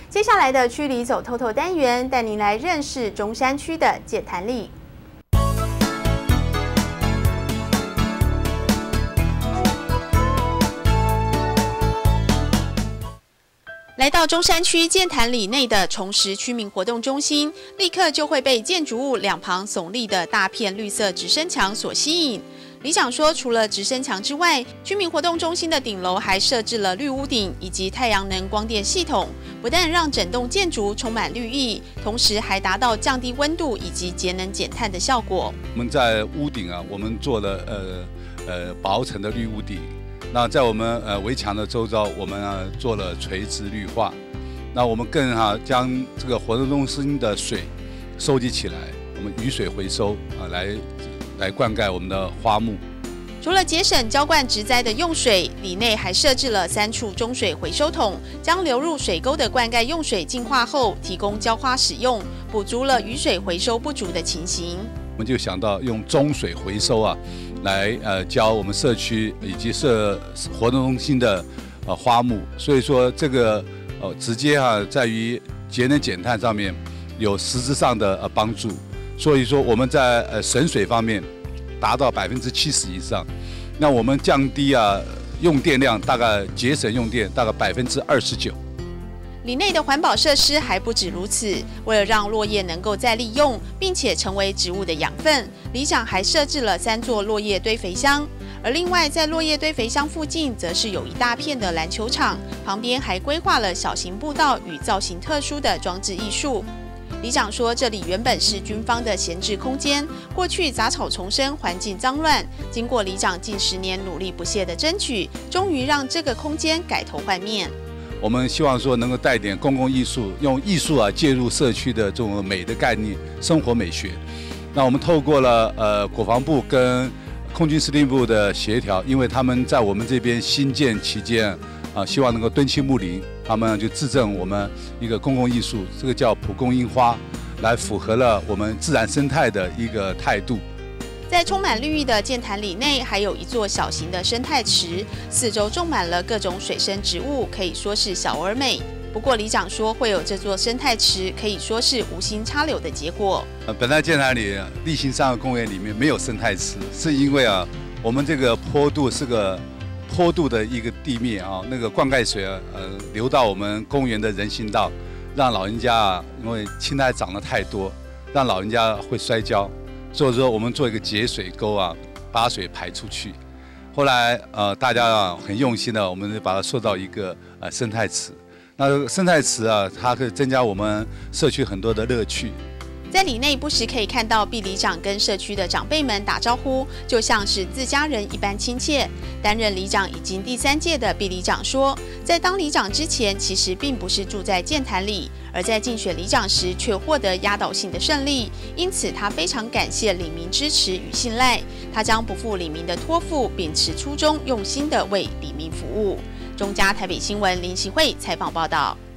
接下来的区里走透透单元，带您来认识中山区的健谈里。来到中山区健谈里内的重拾区民活动中心，立刻就会被建筑物两旁耸立的大片绿色直升墙所吸引。里长说，除了直升墙之外，居民活动中心的顶楼还设置了绿屋顶以及太阳能光电系统，不但让整栋建筑充满绿意，同时还达到降低温度以及节能减碳的效果。 我们在屋顶我们做了薄层的绿屋顶。那在我们围墙的周遭，我们做了垂直绿化。那我们更将这个活动中心的水收集起来，我们雨水回收来灌溉我们的花木。 除了节省浇灌植栽的用水，里内还设置了3处中水回收桶，将流入水沟的灌溉用水净化后，提供浇花使用，补足了雨水回收不足的情形。 我们就想到用中水回收来浇我们社区以及活动中心的花木，所以说这个直接在于节能减碳上面有实质上的帮助。所以说我们在省水方面达到70%以上，那我们降低用电量，大概节省用电大概29%。 里内的环保设施还不止如此，为了让落叶能够再利用，并且成为植物的养分，里长还设置了3座落叶堆肥箱。而另外，在落叶堆肥箱附近，则是有一大片的篮球场，旁边还规划了小型步道与造型特殊的装置艺术。里长说，这里原本是军方的闲置空间，过去杂草丛生，环境脏乱。经过里长近10年努力不懈的争取，终于让这个空间改头换面。 我们希望说能够带点公共艺术，用艺术介入社区的这种美的概念、生活美学。那我们透过了国防部跟空军司令部的协调，因为他们在我们这边新建期间希望能够敦亲睦邻，他们就制赠我们一个公共艺术，这个叫蒲公英花，来符合了我们自然生态的一个态度。 在充满绿意的健谈里内，还有一座小型的生态池，四周种满了各种水生植物，可以说是小而美。不过里长说，会有这座生态池，可以说是无心插柳的结果。 本来健谈里立新3个公园里面没有生态池，是因为我们这个坡度是个坡度的一个地面那个灌溉水流到我们公园的人行道，让老人家因为青苔长得太多，让老人家会摔跤。所以说我们做一个节水沟把水排出去。后来大家很用心的，我们就把它塑造一个生态池。那生态池它可以增加我们社区很多的乐趣。 在里内不时可以看到毕里长跟社区的长辈们打招呼，就像是自家人一般亲切。担任里长已经第3届的毕里长说，在当里长之前，其实并不是住在健谈里，而在竞选里长时却获得压倒性的胜利，因此他非常感谢里民支持与信赖，他将不负里民的托付，秉持初衷，用心的为里民服务。中嘉台北新闻林习慧采访报道。